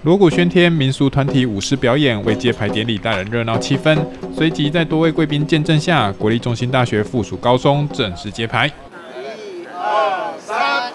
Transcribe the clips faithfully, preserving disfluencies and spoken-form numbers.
锣鼓喧天，民俗团体舞狮表演为揭牌典礼带来热闹气氛。随即在多位贵宾见证下，国立中兴大学附属高中正式揭牌。一二三，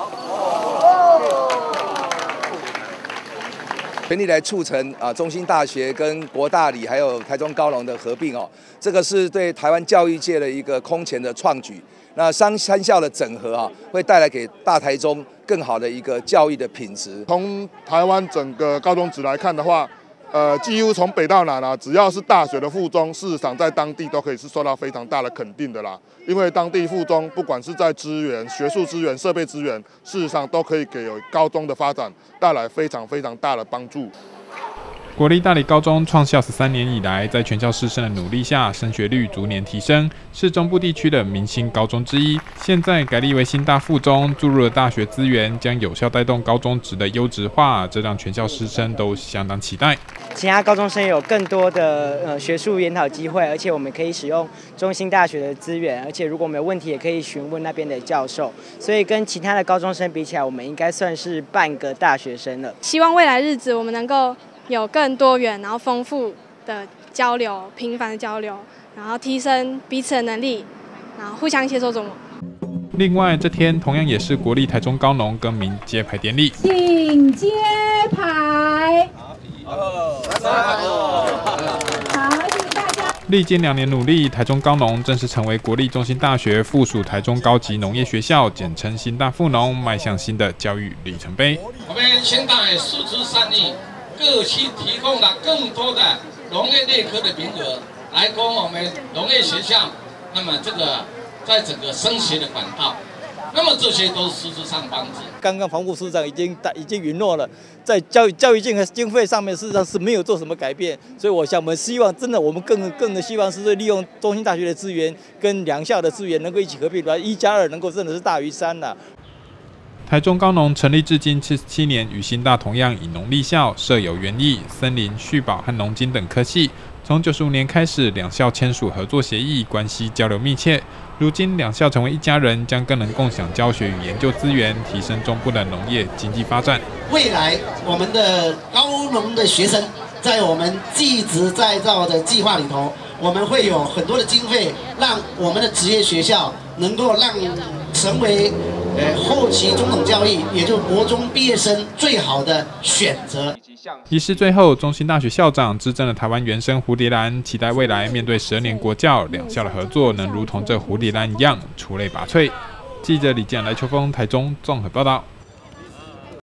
全力来促成啊中兴大学跟国大理还有台中高农的合并哦，这个是对台湾教育界的一个空前的创举。那三三校的整合啊，会带来给大台中更好的一个教育的品质。 从台湾整个高中职来看的话，呃，几乎从北到南啊，只要是大学的附中，事实上在当地都可以是受到非常大的肯定的啦。因为当地附中不管是在资源、学术资源、设备资源，事实上都可以给高中的发展带来非常非常大的帮助。 国立大理高中创校十三年以来，在全校师生的努力下，升学率逐年提升，是中部地区的明星高中之一。现在改立为新大附中，注入了大学资源，将有效带动高中职的优质化，这让全校师生都相当期待。 其他高中生有更多的呃学术研讨机会，而且我们可以使用中兴大学的资源，而且如果我们有问题，也可以询问那边的教授。所以跟其他的高中生比起来，我们应该算是半个大学生了。 希望未来日子我们能够有更多元，然后丰富的交流，频繁的交流，然后提升彼此的能力，然后互相接受中文。 另外，这天同样也是国立台中高农更名揭牌典礼， 请揭牌。 好，三好，谢谢大家。 历经两年努力，台中高农正式成为国立中兴大学附属台中高级农业学校，简称新大附农，迈向新的教育里程碑。 我们新大也释出善意。各区提供了更多的农业类科的名额，来供我们农业学校，那么这个在整个升学的管道，那么这些都是实质上帮助。 刚刚黄副市长已经已经允诺了，在教育教育经和经费上面，事实上是没有做什么改变，所以我想我们希望真的我们更更的希望是利用中兴大学的资源跟两校的资源能够一起合并，把一加二能够真的是大于三了。 台中高农成立至今七十七年，与新大同样以农立校，设有园艺、森林、畜保和农经等科系。从九十五年开始，两校签署合作协议，关系交流密切。如今两校成为一家人，将更能共享教学与研究资源，提升中部的农业经济发展。 未来我们的高农的学生，在我们技职再造的计划里头，我们会有很多的经费，让我们的职业学校能够让成为。呃，后期中等教育，也就是国中毕业生最好的选择。 仪式最后，中兴大学校长致赠了台湾原生蝴蝶兰，期待未来面对十二年国教，两校的合作能如同这蝴蝶兰一样出类拔萃。记者李健、来秋峰台中综合报道。